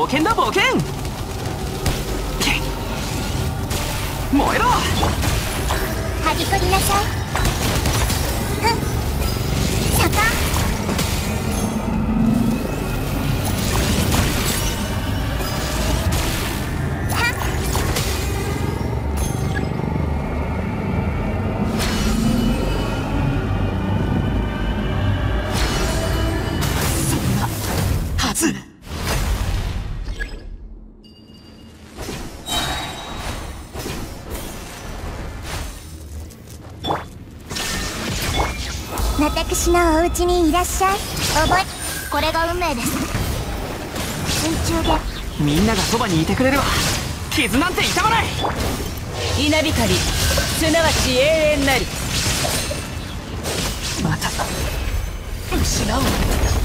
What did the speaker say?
険だ冒険。燃えろ。 はびこりなさい。坂はず。 私のお家にいらっしゃい。これが運命です。水中でみんながそばにいてくれるわ。傷なんて痛まない。 稲光すなわち永遠なり。 また失う。